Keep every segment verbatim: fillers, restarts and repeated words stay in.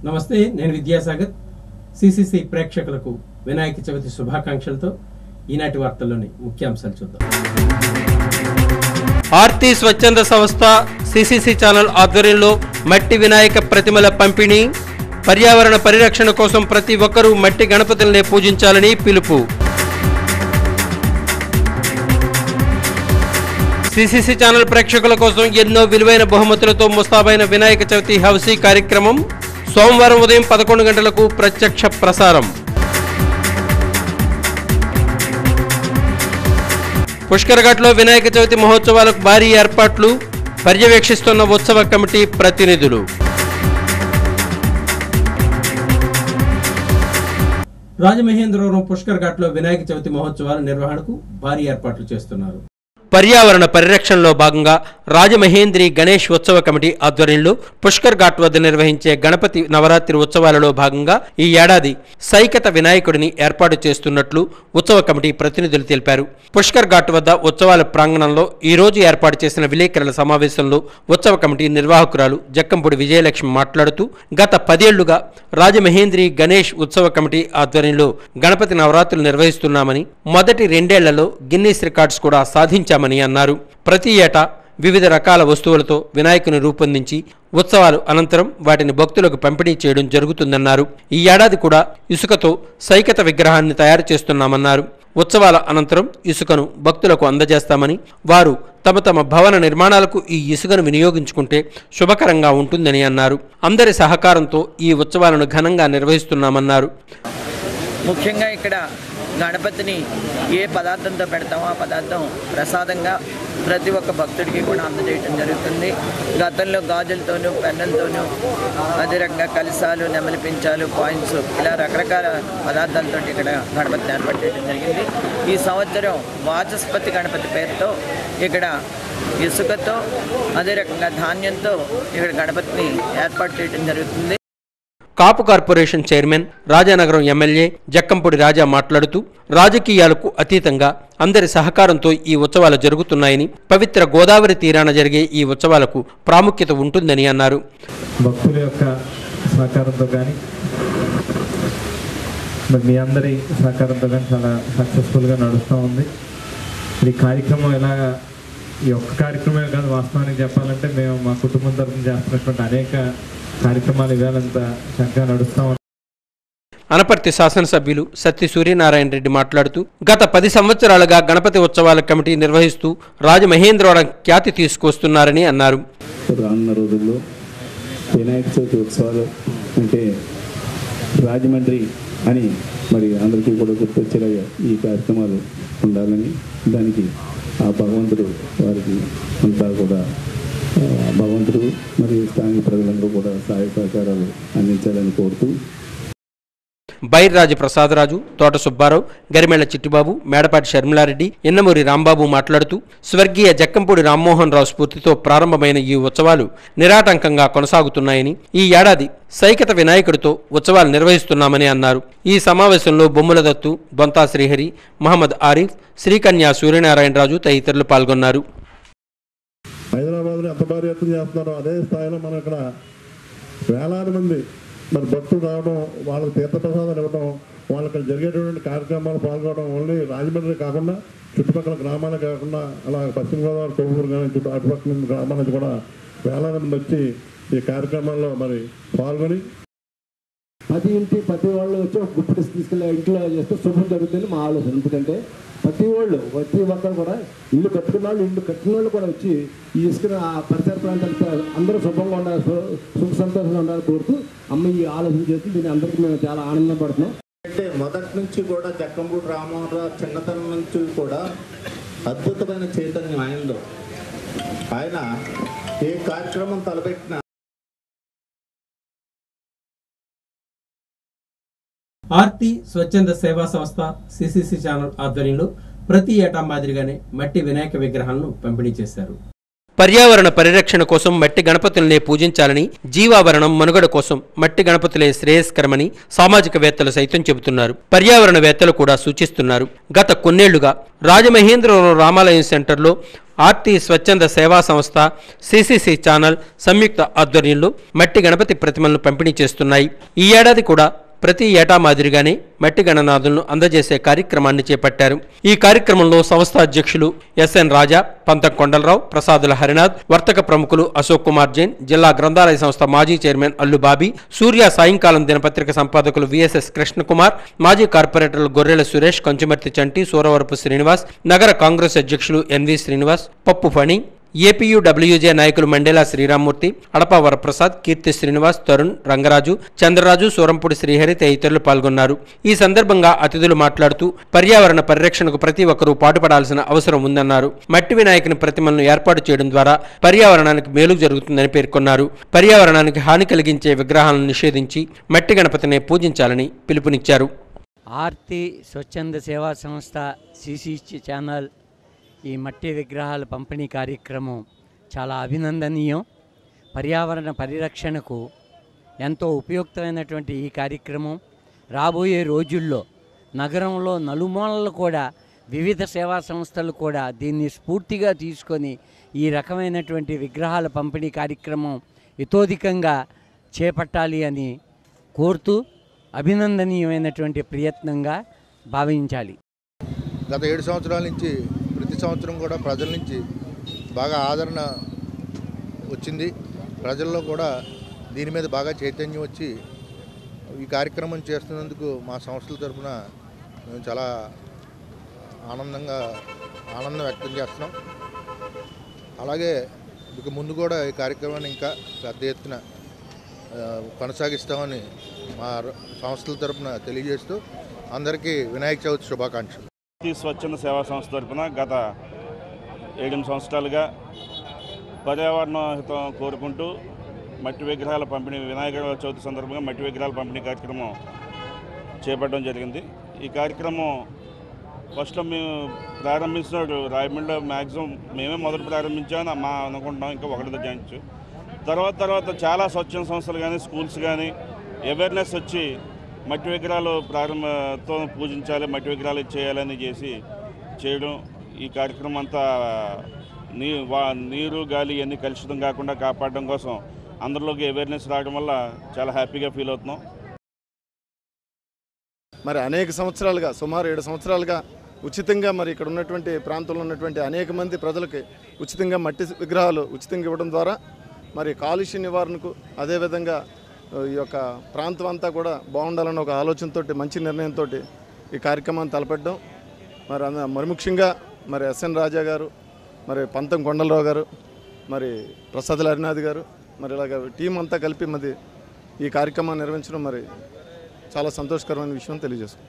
నమస్తే, నేను విద్యాసాగర్. సిసిసి ప్రేక్షకులకు వినాయక చవితి శుభాకాంక్షలతో ఈనాటి వార్తల్లోని ముఖ్యాంశాలు చూద్దాం. ఆర్తి స్వచ్ఛంద సంస్థ సిసిసి ఛానల్ ఆధ్వర్యంలో మట్టి వినాయక ప్రతిమల పంపిణీ. పర్యావరణ పరిరక్షణ కోసం ప్రతి ఒక్కరూ మట్టి గణపతులనే పూజించాలని పిలుపు. సిసిసి ఛానల్ ప్రేక్షకుల కోసం ఎన్నో విలువైన బహుమతులతో ముస్తాబైన వినాయక చవితి హౌసీ కార్యక్రమం సోమవారం ఉదయం పదకొండు గంటలకు ప్రత్యక్ష ప్రసారం. పుష్కరఘాట్లో వినాయక చవితి మహోత్సవాలకు భారీ ఏర్పాట్లు, పర్యవేక్షిస్తున్న ఉత్సవ కమిటీ ప్రతినిధులు. రాజమహేంద్రవరం పుష్కరఘాట్లో వినాయక చవితి మహోత్సవాల నిర్వహణకు భారీ ఏర్పాట్లు చేస్తున్నారు. పర్యావరణ పరిరక్షణలో భాగంగా రాజమహేంద్రి గణేష్ ఉత్సవ కమిటీ ఆధ్వర్యంలో పుష్కర్ ఘాట్ వద్ద నిర్వహించే గణపతి నవరాత్రి ఉత్సవాలలో భాగంగా ఈ ఏడాది సైకత వినాయకుడిని ఏర్పాటు చేస్తున్నట్లు ఉత్సవ కమిటీ ప్రతినిధులు తెలిపారు. పుష్కర్ ఘాట్ వద్ద ఉత్సవాల ప్రాంగణంలో ఈ రోజు ఏర్పాటు చేసిన విలేకరుల సమావేశంలో ఉత్సవ కమిటీ నిర్వాహకురాలు జక్కంపూడి విజయలక్ష్మి మాట్లాడుతూ, గత పదేళ్లుగా రాజమహేంద్రి గణేష్ ఉత్సవ కమిటీ ఆధ్వర్యంలో గణపతి నవరాత్రులు నిర్వహిస్తున్నామని, మొదటి రెండేళ్లలో గిన్నీస్ రికార్డ్స్ కూడా సాధించామని అన్నారు. ప్రతి ఏటా వివిధ రకాల వస్తువులతో వినాయకుని రూపొందించి ఉత్సవాలు అనంతరం వాటిని భక్తులకు పంపిణీ చేయడం జరుగుతుందన్నారు. ఈ ఏడాది కూడా ఇసుకతో సైకత విగ్రహాన్ని తయారు చేస్తున్నామన్నారు. ఉత్సవాల అనంతరం ఇసుకను భక్తులకు అందజేస్తామని, వారు తమ తమ భవన నిర్మాణాలకు ఈ ఇసుకను వినియోగించుకుంటే శుభకరంగా ఉంటుందని అన్నారు. అందరి సహకారంతో ఈ ఉత్సవాలను ఘనంగా నిర్వహిస్తున్నామన్నారు. ముఖ్యంగా ఇక్కడ గణపతిని ఏ పదార్థంతో పెడతామో ఆ పదార్థం ప్రసాదంగా ప్రతి ఒక్క భక్తుడికి కూడా అందజేయటం జరుగుతుంది. గతంలో గాజులతోనూ పెన్నులతోనూ అదే రకంగా కలశాలు, నెమలి పించాలు, కాయిన్స్ ఇలా రకరకాల పదార్థాలతో ఇక్కడ గణపతిని ఏర్పాటు చేయడం జరిగింది. ఈ సంవత్సరం వాచస్పతి గణపతి పేరుతో ఇక్కడ ఇసుకతో అదే రకంగా ధాన్యంతో ఇక్కడ గణపతిని ఏర్పాటు చేయడం జరుగుతుంది. Kapu corporation chairman, Rajanagaram MLA Jakkampudi Raja మాట్లాడుతూ, రాజకీయాలకు అతీతంగా అందరి సహకారంతో ఈ ఉత్సవాలు జరుగుతున్నాయని, పవిత్ర గోదావరి తీరాన జరిగే ఈ ఉత్సవాలకు ప్రాముఖ్యత ఉంటుందని అన్నారు. భక్తుల యొక్క సహకారంతో కానీ మరి మీ అందరి సహకారంతో కానీ చాలా సక్సెస్ఫుల్గా నడుస్తూ ఉంది. ఈ కార్యక్రమం ఎలాగ ఈ ఒక్క కార్యక్రమమే కాదు, వాస్తవానికి చెప్పాలంటే మేము మా కుటుంబం తరఫున చేస్తున్నటువంటి అనేక కార్యక్రమాలు ఇవాళంతా చక్కగా నడుస్తూ ఉన్నాయి. అనపర్తి శాసనసభ్యులు సత్తి సూర్యనారాయణ రెడ్డి మాట్లాడుతూ, గత పది సంవత్సరాలుగా గణపతి ఉత్సవాల కమిటీ నిర్వహిస్తూ రాజమహేంద్రవరం ఖ్యాతి తీసుకొస్తున్నారని అన్నారు. రానున్న రోజుల్లో వినాయక చవితి ఉత్సవాలు అంటే రాజమండ్రి అని మరి అందరికీ కూడా గుర్తొచ్చేలాగా ఈ కార్యక్రమాలు ఉండాలని, దానికి ఆ భగవంతుడు వారికి అంతా కూడా భగవంతుడు మరియు స్థానిక ప్రజలందరూ కూడా సహాయ సహకారాలు అందించాలని కోరుతూ బైర్రాజు ప్రసాదరాజు, తోట సుబ్బారావు, గరిమెళ్ల చిట్టిబాబు, మేడపాటి షర్మిలారెడ్డి, ఎన్నమూరి రాంబాబు మాట్లాడుతూ, స్వర్గీయ జక్కంపూడి రామ్మోహన్ రావు స్ఫూర్తితో ప్రారంభమైన ఈ ఉత్సవాలు నిరాటంకంగా కొనసాగుతున్నాయని, ఈ ఏడాది సైకత వినాయకుడితో ఉత్సవాలు నిర్వహిస్తున్నామని అన్నారు. ఈ సమావేశంలో బొమ్ముల దత్తు, బొంతా శ్రీహరి, మహమ్మద్ ఆరిఫ్, శ్రీకన్యా సూర్యనారాయణరాజు తదితరులు పాల్గొన్నారు. హైదరాబాద్లో ఎంత భారీ ఎత్తున చేస్తున్నారో అదే స్థాయిలో మనం ఇక్కడ వేలాది మంది మరి భక్తులు రావడం, వాళ్ళకి తీర్థప్రసాదాలు ఇవ్వడం, వాళ్ళకి జరిగేటువంటి కార్యక్రమాలు పాల్గొనడం ఓన్లీ రాజమండ్రి కాకుండా చుట్టుపక్కల గ్రామాలు కాకుండా అలా పశ్చిమ గోదావరి, కొవ్వూరు కానీ చుట్టూ అటుపక్కల గ్రామాల నుంచి కూడా వేలాది మంది వచ్చి ఈ కార్యక్రమాల్లో మరి పాల్గొని ప్రతి ఇంటి ప్రతి వాళ్ళు వచ్చి ఒక గుప్పిడి తీసుకెళ్ళి ఇంట్లో చేస్తే శుభ్రం జరుగుతుంది మా ఆలోచన. ఎందుకంటే ప్రతి వాళ్ళు ప్రతి ఒక్కరు కూడా ఇల్లు కట్టుకున్న వాళ్ళు ఇల్లు కట్టిన వాళ్ళు కూడా వచ్చి ఈ ఇసుకున్న ఆ పరిసర ప్రాంతాలకు అందరూ శుభ్రంగా ఉండాలి, సుఖ సంతోషంగా ఉండాలని కోరుతూ అమ్మ ఈ ఆలోచన చేసి దీన్ని అందరికీ మేము చాలా ఆనందం పడుతున్నాం. అంటే మొదటి నుంచి కూడా జక్కంపూడి రామ్మోహన్ రావు చిన్నతనం నుంచి కూడా అద్భుతమైన చైతన్యం ఆయనలో. ఆయన ఏ కార్యక్రమం తలపెట్టినా ఆర్తి స్వచ్ఛంద సేవా సంస్థ సిసిసి ఛానల్ ఆధ్వర్యంలో ప్రతి ఏటా మాదిరిగానే మట్టి వినాయక విగ్రహాలను పంపిణీ చేశారు. పర్యావరణ పరిరక్షణ కోసం మట్టి గణపతులనే పూజించాలని, జీవావరణం మనుగడ కోసం మట్టి గణపతులే శ్రేయస్కరమని సామాజికవేత్తలు సైతం చెబుతున్నారు. పర్యావరణవేత్తలు కూడా సూచిస్తున్నారు. గత కొన్నేళ్లుగా రాజమహేంద్రవరం రామాలయం సెంటర్లో ఆర్టీ స్వచ్ఛంద సేవా సంస్థ, సిసిసి ఛానల్ సంయుక్త ఆధ్వర్యంలో మట్టి గణపతి ప్రతిమలను పంపిణీ చేస్తున్నాయి. ఈ ఏడాది కూడా ప్రతి ఏటా మాదిరిగానే మట్టి గణనాథులను అందజేసే కార్యక్రమాన్ని చేపట్టారు. ఈ కార్యక్రమంలో సంస్థ అధ్యక్షులు ఎస్ఎన్ రాజా, పంతం కొండలరావు, ప్రసాదుల హరినాథ్, వర్తక ప్రముఖులు అశోక్ కుమార్ జైన్, జిల్లా గ్రంథాలయ సంస్థ మాజీ చైర్మన్ అల్లు బాబీ, సూర్య సాయంకాలం దినపత్రిక సంపాదకులు విఎస్ఎస్ కృష్ణకుమార్, మాజీ కార్పొరేటర్లు గొర్రెల సురేష్, కంచుమర్తి చంటి, సూరవరపు శ్రీనివాస్, నగర కాంగ్రెస్ అధ్యక్షులు ఎన్వి శ్రీనివాస్, పప్పు ఫణి, ఏపీయూడబ్ల్యూజే నాయకులు మండేలా శ్రీరామ్మూర్తి, అడపా వరప్రసాద్, కీర్తి శ్రీనివాస్, తరుణ్, రంగరాజు, చంద్రరాజు, సూరంపూడి శ్రీహరి తదితరులు పాల్గొన్నారు. ఈ సందర్భంగా అతిథులు మాట్లాడుతూ పర్యావరణ పరిరక్షణకు ప్రతి ఒక్కరూ పాటుపడాల్సిన అవసరం ఉందన్నారు. మట్టి వినాయకుని ప్రతిమలను ఏర్పాటు చేయడం ద్వారా పర్యావరణానికి మేలు జరుగుతుందని పేర్కొన్నారు. పర్యావరణానికి హాని కలిగించే విగ్రహాలను నిషేధించి మట్టి గణపతిని పూజించాలని పిలుపునిచ్చారు. ఆర్తి స్వచ్ఛంద సేవా సంస్థ సిసిసి ఛానల్ ఈ మట్టి విగ్రహాల పంపిణీ కార్యక్రమం చాలా అభినందనీయం. పర్యావరణ పరిరక్షణకు ఎంతో ఉపయుక్తమైనటువంటి ఈ కార్యక్రమం రాబోయే రోజుల్లో నగరంలో నలుమూలలు కూడా వివిధ సేవా సంస్థలు కూడా దీన్ని స్ఫూర్తిగా తీసుకొని ఈ రకమైనటువంటి విగ్రహాల పంపిణీ కార్యక్రమం ఇతోధికంగా చేపట్టాలి అని కోరుతూ అభినందనీయమైనటువంటి ప్రయత్నంగా భావించాలి. గత ఏడు సంవత్సరాల నుంచి ప్రతి సంవత్సరం కూడా ప్రజల నుంచి బాగా ఆదరణ వచ్చింది. ప్రజల్లో కూడా దీని మీద బాగా చైతన్యం వచ్చి ఈ కార్యక్రమం చేస్తున్నందుకు మా సంస్థల తరఫున మేము చాలా ఆనందంగా ఆనందం వ్యక్తం చేస్తున్నాం. అలాగే ఇక ముందు కూడా ఈ కార్యక్రమాన్ని ఇంకా పెద్ద ఎత్తున కొనసాగిస్తామని మా సంస్థల తరఫున తెలియజేస్తూ అందరికీ వినాయక చవితి శుభాకాంక్షలు. స్వచ్ఛంద సేవా సంస్థ తరఫున గత ఏడెనిమిది సంవత్సరాలుగా పర్యావరణ హితం కోరుకుంటూ మట్టి విగ్రహాల పంపిణీ వినాయక చవితి సందర్భంగా మట్టి విగ్రహాల పంపిణీ కార్యక్రమం చేపట్టడం జరిగింది. ఈ కార్యక్రమం ఫస్ట్లో మేము ప్రారంభించినప్పుడు రాయమండ్రిలో మ్యాక్సిమం మేమే మొదటి ప్రారంభించామని మా అనుకుంటున్నాం, ఇంకా ఒకటితో జాయించు. తర్వాత తర్వాత చాలా స్వచ్ఛంద సంస్థలు కానీ స్కూల్స్ కానీ అవేర్నెస్ వచ్చి మట్టి విగ్రహాలు ప్రారంభంతో పూజించాలి, మట్టి విగ్రహాలు చేయాలని చేసి చేయడం. ఈ కార్యక్రమం అంతా నీ వా నీరు గాలి ఇవన్నీ కలుషితం కాకుండా కాపాడడం కోసం అందరిలోకి అవేర్నెస్ రావడం వల్ల చాలా హ్యాపీగా ఫీల్ అవుతున్నాం. మరి అనేక సంవత్సరాలుగా సుమారు ఏడు సంవత్సరాలుగా ఉచితంగా మరి ఇక్కడ ఉన్నటువంటి ప్రాంతంలో ఉన్నటువంటి అనేక మంది ప్రజలకి ఉచితంగా మట్టి విగ్రహాలు ఉచితంగా ఇవ్వడం ద్వారా మరి కాలుష్య నివారణకు అదేవిధంగా ఈ యొక్క ప్రాంతం అంతా కూడా బాగుండాలన్న ఒక ఆలోచనతో మంచి నిర్ణయంతో ఈ కార్యక్రమాన్ని తలపెట్టడం. మరి మరి ముఖ్యంగా మరి ఎస్ఎన్ రాజా గారు, మరి పంతం కొండలరావు గారు, మరి ప్రసాదుల హరినాథ్ గారు, మరి ఇలాగ టీం అంతా కలిపి మరి ఈ కార్యక్రమాన్ని నిర్వహించడం మరి చాలా సంతోషకరమైన విషయం తెలియజేస్తుంది.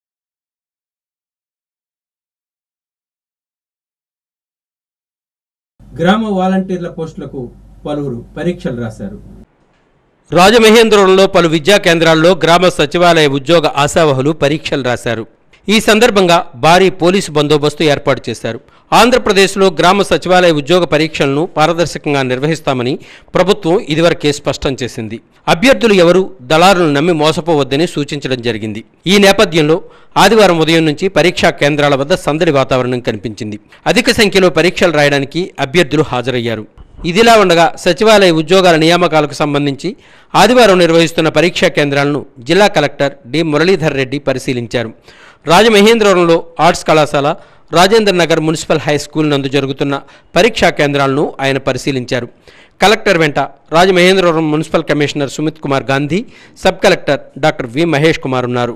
గ్రామ వాలంటీర్ల పోస్టులకు పలువురు పరీక్షలు రాశారు. రాజమహేంద్రవరంలో పలు విద్యా కేంద్రాల్లో గ్రామ సచివాలయ ఉద్యోగ ఆశావహులు పరీక్షలు రాశారు. ఈ సందర్భంగా భారీ పోలీసు బందోబస్తు ఏర్పాటు చేశారు. ఆంధ్రప్రదేశ్లో గ్రామ సచివాలయ ఉద్యోగ పరీక్షలను పారదర్శకంగా నిర్వహిస్తామని ప్రభుత్వం ఇదివరకే స్పష్టం చేసింది. అభ్యర్థులు ఎవరూ దళారులను నమ్మి మోసపోవద్దని సూచించడం జరిగింది. ఈ నేపథ్యంలో ఆదివారం ఉదయం నుంచి పరీక్షా కేంద్రాల వద్ద సందడి వాతావరణం కనిపించింది. అధిక సంఖ్యలో పరీక్షలు రాయడానికి అభ్యర్థులు హాజరయ్యారు. ఇదిలా ఉండగా సచివాలయ ఉద్యోగాల నియామకాలకు సంబంధించి ఆదివారం నిర్వహిస్తున్న పరీక్షా కేంద్రాలను జిల్లా కలెక్టర్ డి మురళీధర్ రెడ్డి పరిశీలించారు. రాజమహేంద్రవరంలో ఆర్ట్స్ కళాశాల, Rajendra Nagar municipal high school నందు జరుగుతున్న పరీక్షా కేంద్రాలను ఆయన పరిశీలించారు. కలెక్టర్ వెంట Rajamahendravaram municipal commissioner Sumit Kumar Gandhi, sub collector doctor V Mahesh Kumar ఉన్నారు.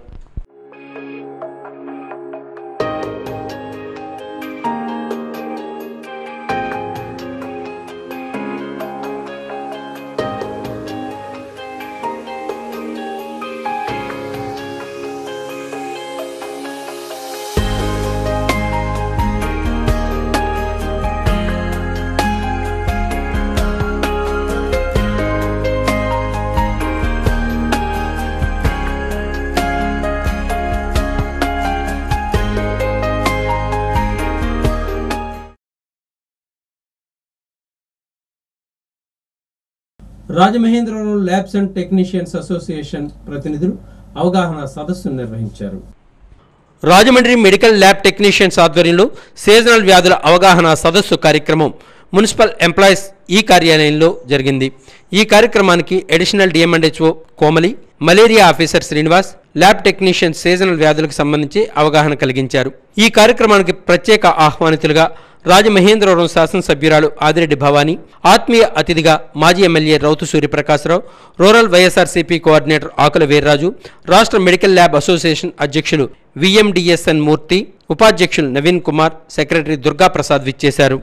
Rajamahendravaram labs and technicians association ప్రతినిధులు అవగాహన సదస్సును నిర్వహించారు. రాజమండ్రి మెడికల్ ల్యాబ్ టెక్నీషియన్స్ ఆధ్వర్యంలో సీజనల్ వ్యాధుల అవగాహన సదస్సు కార్యక్రమం మున్సిపల్ ఎంప్లాయీస్ ఈ కార్యాలయంలో జరిగింది. ఈ కార్యక్రమానికి additional DM and HO Komali, malaria officer Srinivas, lab technician seasonal వ్యాధులకు సంబంధించి అవగాహన కలిగించారు. ఈ కార్యక్రమానికి ప్రత్యేక ఆహ్వానితులుగా రాజమహేంద్రవరం శాసనసభ్యురాలు ఆదిరెడ్డి భవానీ, ఆత్మీయ అతిథిగా మాజీ MLA Rowthu Suryaprakasarao, rural YSRCP coordinator Akula Veerraju, రాష్ట్ర మెడికల్ ల్యాబ్ అసోసియేషన్ అధ్యక్షులు విఎండిఎస్ఎన్ మూర్తి, ఉపాధ్యక్షులు నవీన్ కుమార్, సెక్రటరీ దుర్గాప్రసాద్ విచ్చేశారు.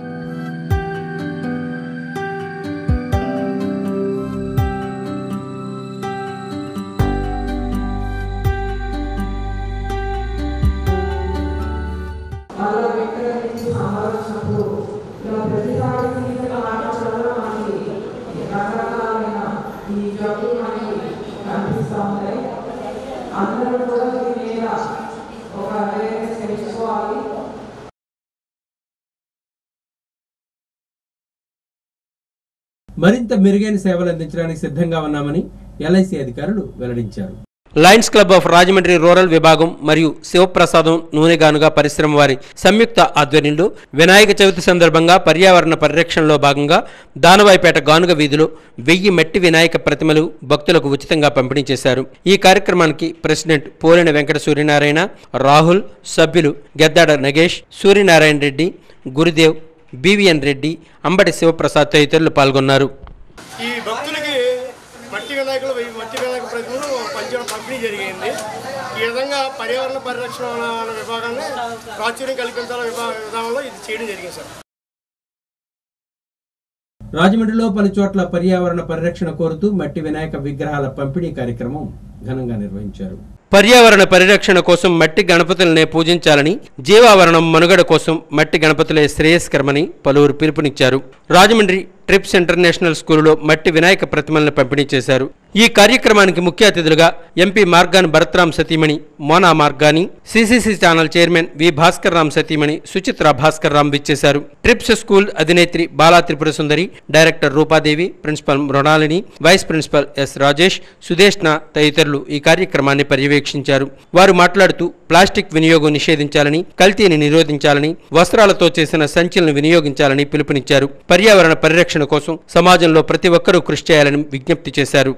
మరింత మెరుగైన సేవలు అందించడానికి సిద్ధంగా ఉన్నామని ఎల్ఐసి అధికారులు వెల్లడించారు. Lions club of Rajahmundry rural విభాగం మరియు శివప్రసాదం నూనెగానుగా పరిశ్రమ వారి సంయుక్త ఆధ్వర్యంలో వినాయక చవితి సందర్భంగా పర్యావరణ పరిరక్షణలో భాగంగా దానవాయిపేట గానుగ వీధిలో వెయ్యి మట్టి వినాయక ప్రతిమలు భక్తులకు ఉచితంగా పంపిణీ చేశారు. ఈ కార్యక్రమానికి ప్రెసిడెంట్ పోలిన వెంకట సూర్యనారాయణ, రాహుల్, సభ్యులు గెద్దాడ నగేష్, సూర్యనారాయణ రెడ్డి, గురుదేవ్, బివిఎన్ రెడ్డి, అంబటి శివప్రసాద్ తదితరులు పాల్గొన్నారు. ఈ భక్తులకి మట్టి వినాయకులు వెయ్యి మట్టి వినాయక ప్రతిమలు పంచడం పంపిణీ జరిగింది. ఈ విధంగా పర్యావరణ పరిరక్షణ విభాగాన్ని ప్రాచుర్యం కల్పించాల విధానంలో ఇది చేయడం జరిగింది సార్. రాజమండ్రిలో పలు చోట్ల పర్యావరణ పరిరక్షణ కోరుతూ మట్టి వినాయక విగ్రహాల పంపిణీ కార్యక్రమం ఘనంగా నిర్వహించారు. పర్యావరణ పరిరక్షణ కోసం మట్టి గణపతులనే పూజించాలని, జీవావరణం మనుగడ కోసం మట్టి గణపతులే శ్రేయస్కరమని పలువురు పిలుపునిచ్చారు. రాజమండ్రి ట్రిప్స్ ఇంటర్నేషనల్ స్కూలులో మట్టి వినాయక ప్రతిమలను పంపిణీ చేశారు. ఈ కార్యక్రమానికి ముఖ్య అతిథులుగా ఎంపీ మార్గాన్ భరత్రామ్ సతీమణి Mona Margani, CCC channel chairman V Bhaskar Ram సతీమణి సుచిత్ర భాస్కర్ రామ్ విచ్చేశారు. ట్రిప్స్ స్కూల్ అధినేత్రి Bala Tripura Sundari, director Rupadevi, principal Mrinalini, vice principal S Rajesh, Sudeshna తదితరులు ఈ కార్యక్రమాన్ని పర్యవేక్షించారు. వారు మాట్లాడుతూ ప్లాస్టిక్ వినియోగం నిషేధించాలని, కల్తీని నిరోధించాలని, వస్త్రాలతో చేసిన సంచులను వినియోగించాలని పిలుపునిచ్చారు. పర్యావరణ పరిరక్షణ కోసం సమాజంలో ప్రతి ఒక్కరూ కృషి చేయాలని విజ్ఞప్తి చేశారు.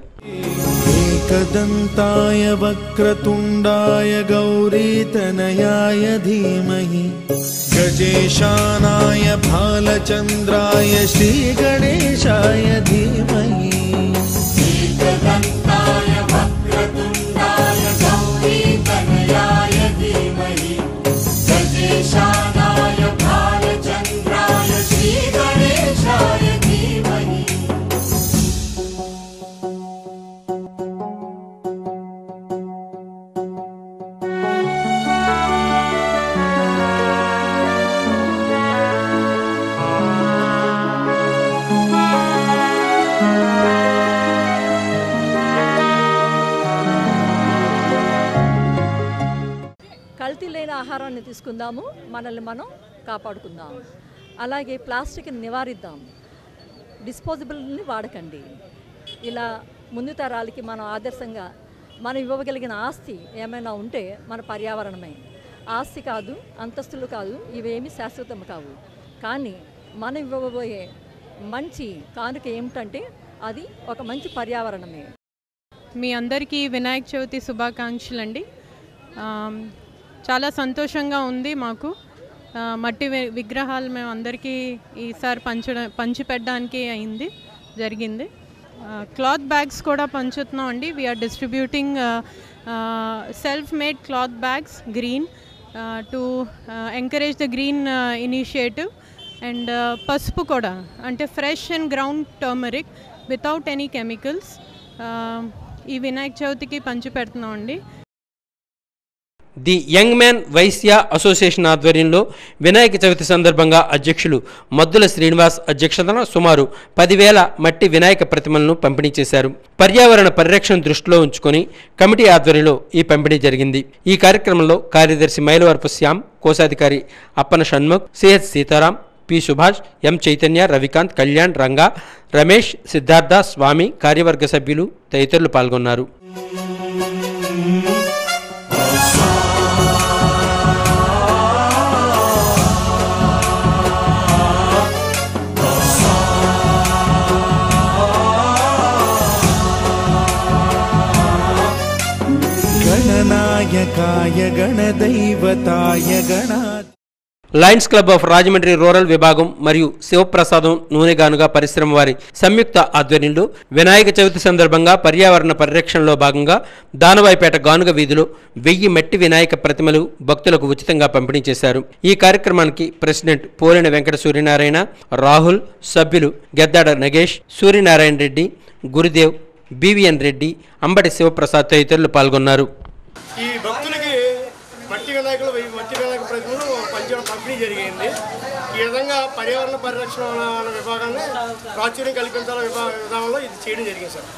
एकदन्ताय वक्रतुण्डाय गौरीतनयाय धीमहि गजेशानाय भालचन्द्राय श्रीगणेशाय धीमहि एकदन्ताय वक्रतुण्डाय गौरीतनयाय धीमहि गजेशानाय भालचन्द्राय श्रीगणेशाय धीमहि. కల్తీ లేని ఆహారాన్ని తీసుకుందాము, మనల్ని మనం కాపాడుకుందాం. అలాగే ప్లాస్టిక్ని నివారిద్దాం, డిస్పోజబుల్ని వాడకండి. ఇలా ముందు తరాలకి మనం ఆదర్శంగా మనం ఇవ్వగలిగిన ఆస్తి ఏమైనా ఉంటే మన పర్యావరణమే. ఆస్తి కాదు, అంతస్తులు కాదు, ఇవేమి శాశ్వతం కావు. కానీ మనం ఇవ్వబోయే మంచి కానుక ఏమిటంటే అది ఒక మంచి పర్యావరణమే. మీ అందరికీ వినాయక చవితి శుభాకాంక్షలు అండి. చాలా సంతోషంగా ఉంది మాకు. మట్టి విగ్రహాలు మేము అందరికీ ఈసారి పంచడం పంచిపెట్టడానికి అయింది జరిగింది. క్లాత్ బ్యాగ్స్ కూడా పంచుతున్నాం అండి. We are distributing self made cloth bags green to encourage the green initiative. And పసుపు కూడా, అంటే fresh and ground turmeric without any chemicals ఈ వినాయక చవితికి పంచి పెడుతున్నాం అండి. The young man Vysya association ఆధ్వర్యంలో వినాయక చవితి సందర్భంగా అధ్యక్షులు మద్దుల శ్రీనివాస్ అధ్యక్షతన సుమారు పదివేల మట్టి వినాయక ప్రతిమలను పంపిణీ చేశారు. పర్యావరణ పరిరక్షణ దృష్టిలో ఉంచుకొని కమిటీ ఆధ్వర్యంలో ఈ పంపిణీ జరిగింది. ఈ కార్యక్రమంలో కార్యదర్శి మైలవరపు శ్యామ్, కోశాధికారి Appana Shanmukh, C H Sitaram, P Subhash, M Chaitanya, Ravikanth, Kalyan, Ranga, Ramesh, Siddhartha, Swamy, కార్యవర్గ సభ్యులు తదితరులు పాల్గొన్నారు. గణనాయకాయ గణదైవతాయ గణా lions club of Rajahmundry rural విభాగం మరియు శివప్రసాదం నూనెగానుగా పరిశ్రమ వారి సంయుక్త ఆధ్వర్యంలో వినాయక చవితి సందర్భంగా పర్యావరణ పరిరక్షణలో భాగంగా దానవాయిపేట గానుగ వీధిలో వెయ్యి మట్టి వినాయక ప్రతిమలు భక్తులకు ఉచితంగా పంపిణీ చేశారు. ఈ కార్యక్రమానికి ప్రెసిడెంట్ పోలిన వెంకట సూర్యనారాయణ, రాహుల్, సభ్యులు గెద్దాడ నగేష్, సూర్యనారాయణ రెడ్డి, గురుదేవ్, బివిఎన్ రెడ్డి, అంబటి శివప్రసాద్ తదితరులు పాల్గొన్నారు. ఈ భక్తులకి మట్టి వినాయకులు వెయ్యి మట్టి వినాయక ప్రతిమలు పంచడం పంపిణీ జరిగింది. ఈ విధంగా పర్యావరణ పరిరక్షణ విభాగాన్ని ప్రాచుర్యం కల్పించాల విధానంలో ఇది చేయడం జరిగింది సార్.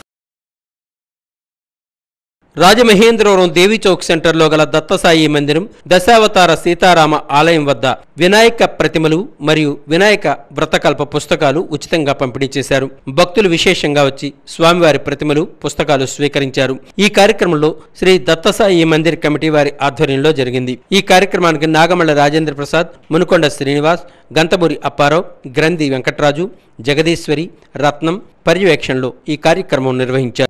రాజమహేంద్రవరం దేవి చౌక్ సెంటర్లో గల దత్తసాయి మందిరం, దశావతార సీతారామ ఆలయం వద్ద వినాయక ప్రతిమలు మరియు వినాయక వ్రతకల్ప పుస్తకాలు ఉచితంగా పంపిణీ చేశారు. భక్తులు విశేషంగా వచ్చి స్వామివారి ప్రతిమలు, పుస్తకాలు స్వీకరించారు. ఈ కార్యక్రమంలో శ్రీ దత్తసాయి మందిర్ కమిటీ వారి ఆధ్వర్యంలో జరిగింది. ఈ కార్యక్రమానికి నాగమల్ల రాజేంద్ర ప్రసాద్, మునుకొండ శ్రీనివాస్, గంతమూరి అప్పారావు, గ్రంథి వెంకట్రాజు, జగదీశ్వరి, రత్నం పర్యవేక్షణలో ఈ కార్యక్రమం నిర్వహించారు.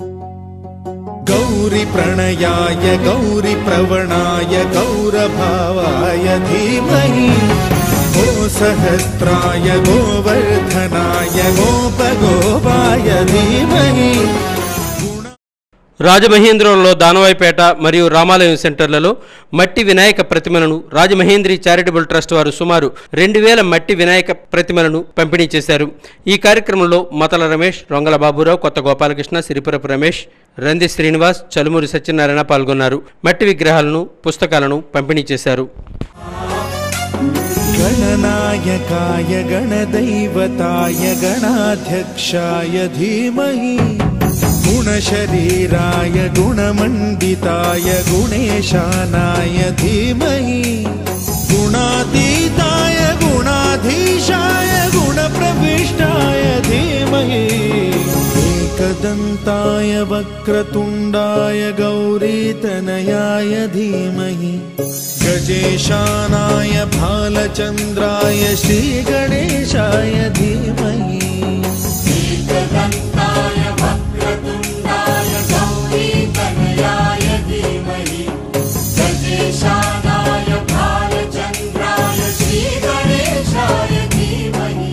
గౌరీ ప్రణయాయ గౌరీ ప్రవణాయ గౌరభావాయ ధీమహి గో సహస్రాయ గోవర్ధనాయ గోపగోపాయ ధీమహి. రాజమహేంద్రంలో దానవాయిపేట మరియు రామాలయం సెంటర్లలో మట్టి వినాయక ప్రతిమలను రాజమహేంద్రి చారిటబుల్ ట్రస్ట్ వారు సుమారు రెండు వేల మట్టి వినాయక ప్రతిమలను పంపిణీ చేశారు. ఈ కార్యక్రమంలో మతల రమేష్, రొంగల బాబురావు, కొత్త గోపాలకృష్ణ, సిరిపురపు రమేష్, రంది శ్రీనివాస్, చలుమూరి సత్యనారాయణ పాల్గొన్నారు. మట్టి విగ్రహాలను, పుస్తకాలను పంపిణీ చేశారు. గణనాయకాయ గణదైవతాయ గణాధ్యక్షాయ ధీమహి గుణశరీరాయ గుణమండితాయ గుణేశానాయ ధీమహి గుణాతీతాయ గుణాధీశాయ గుణప్రవిష్టాయ ధీమహి ఏకదంతాయ వక్రతుండాయ గౌరీతనయాయ ధీమహి గజేశానాయ భాలచంద్రాయ శ్రీగణేశాయ ధీమహి ఏకదంతాయ వక్రతుండాయ గౌరీతనయాయ ధీమహి గజేశానాయ భాలచంద్రాయ శ్రీగణేశాయ ధీమహి.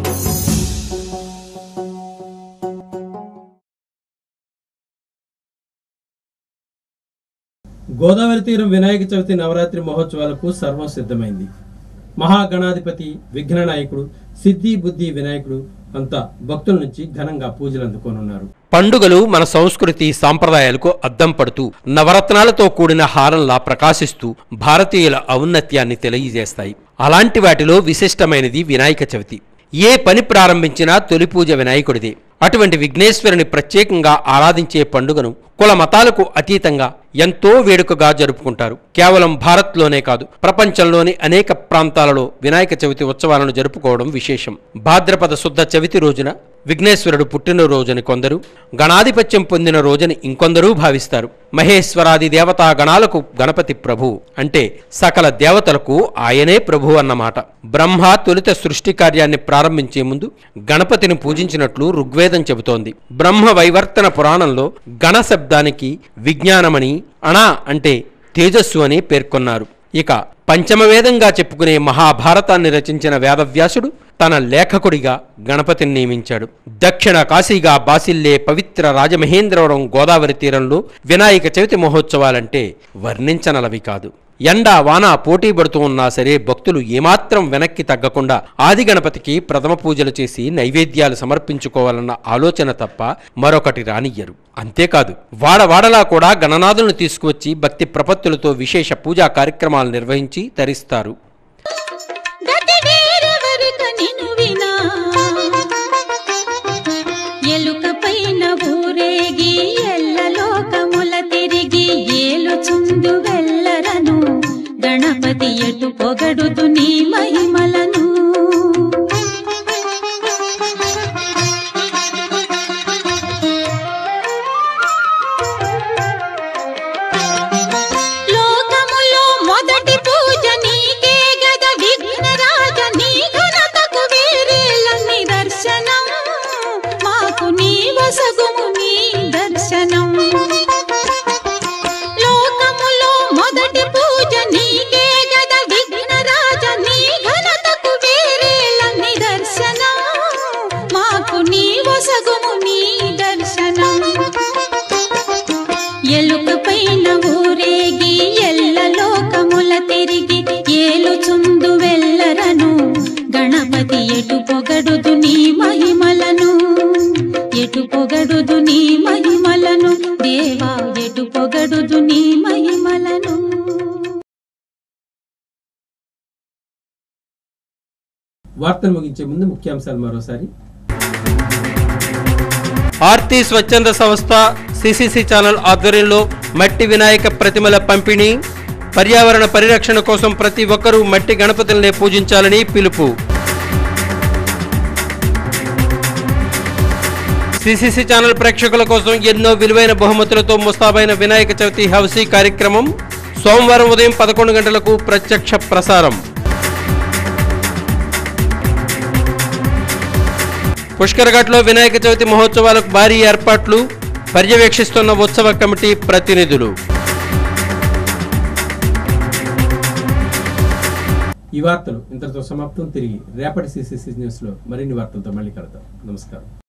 గోదావరి తీరం వినాయక చవితి నవరాత్రి మహోత్సవాలకు సర్వం సిద్ధమైంది. మహాగణాధిపతి, విఘ్ననాయకుడు, సిద్ధి బుద్ధి వినాయకుడు అంతా భక్తుల నుంచి ఘనంగా పూజలు అందుకోనున్నారు. పండుగలు మన సంస్కృతి సాంప్రదాయాలకు అద్దం పడుతూ నవరత్నాలతో కూడిన హారంలా ప్రకాశిస్తూ భారతీయుల ఔన్నత్యాన్ని తెలియజేస్తాయి. అలాంటి వాటిలో విశిష్టమైనది వినాయక చవితి. ఏ పని ప్రారంభించినా తొలి పూజ వినాయకుడిదే. అటువంటి విఘ్నేశ్వరుని ప్రత్యేకంగా ఆరాధించే పండుగను కుల మతాలకు అతీతంగా ఎంతో వేడుకగా జరుపుకుంటారు. కేవలం భారత్లోనే కాదు, ప్రపంచంలోని అనేక ప్రాంతాలలో వినాయక చవితి ఉత్సవాలను జరుపుకోవడం విశేషం. భాద్రపద శుద్ధ చవితి రోజున విఘ్నేశ్వరుడు పుట్టినరోజుని కొందరు, గణాధిపత్యం పొందిన రోజుని ఇంకొందరూ భావిస్తారు. మహేశ్వరాది దేవతా గణాలకు గణపతి ప్రభు అంటే సకల దేవతలకు ఆయనే ప్రభు అన్నమాట. బ్రహ్మ తొలుత సృష్టి కార్యాన్ని ప్రారంభించే ముందు గణపతిని పూజించినట్లు ఋగ్వేదం చెబుతోంది. బ్రహ్మ వైవర్తన పురాణంలో గణ శబ్దానికి విజ్ఞానమని, అణ అంటే తేజస్సు అని పేర్కొన్నారు. ఇక పంచమవేదంగా చెప్పుకునే మహాభారతాన్ని రచించిన వేదవ్యాసుడు తన లేఖకుడిగా గణపతిని నియమించాడు. దక్షిణ కాశీగా బాసిల్లే పవిత్ర రాజమహేంద్రవరం గోదావరి తీరంలో వినాయక చవితి మహోత్సవాలంటే వర్ణించనలవి కాదు. ఎండా వాన పోటీ పడుతూ ఉన్నా సరే భక్తులు ఏమాత్రం వెనక్కి తగ్గకుండా ఆది గణపతికి ప్రథమ పూజలు చేసి నైవేద్యాలు సమర్పించుకోవాలన్న ఆలోచన తప్ప మరొకటి రానియ్యరు. అంతేకాదు, వాడవాడలా కూడా గణనాథులను తీసుకువచ్చి భక్తి ప్రపత్తులతో విశేష పూజా కార్యక్రమాలు నిర్వహించి తరిస్తారు. గణపతి ఎటు పొగడుతు నీ మహిమలను లోకములో మొదటి పూజ నీకే ఎలుక పైన ఊరేగి ఎల్ల లోకముల తిరిగి ఏలుచుందు వెళ్ళరను గణపతి ఎటు పొగడుదు నీ మహిమలను ఎటు పొగడుదు నీ మహిమలను దేవా ఎటు పొగడుదు నీ మహిమలను. వార్తలు ముగించే ముందు ముఖ్యాంశాలు మరోసారి. ఆర్తి స్వచ్ఛంద సంస్థ సిసిసి ఛానల్ ఆధ్వర్యంలో మట్టి వినాయక ప్రతిమల పంపిణీ. పర్యావరణ పరిరక్షణ కోసం ప్రతి ఒక్కరూ మట్టి గణపతులనే పూజించాలని పిలుపు. సిసిసి ఛానల్ ప్రేక్షకుల కోసం ఎన్నో విలువైన బహుమతులతో ముస్తాబైన వినాయక చవితి హౌసీ కార్యక్రమం సోమవారం ఉదయం పదకొండు గంటలకు ప్రత్యక్ష ప్రసారం. పుష్కర్ ఘాట్లో వినాయక చవితి మహోత్సవాలకు భారీ ఏర్పాట్లు పర్యవేక్షిస్తున్న ఉత్సవ కమిటీ ప్రతినిధులు. ఈ వార్తలు ఇంతటితో సమాప్తం. తిరిగి రేపటి సిసిసి న్యూస్ లో మరిన్ని వార్తలతో మళ్ళీ కలుద్దాం. నమస్కారం.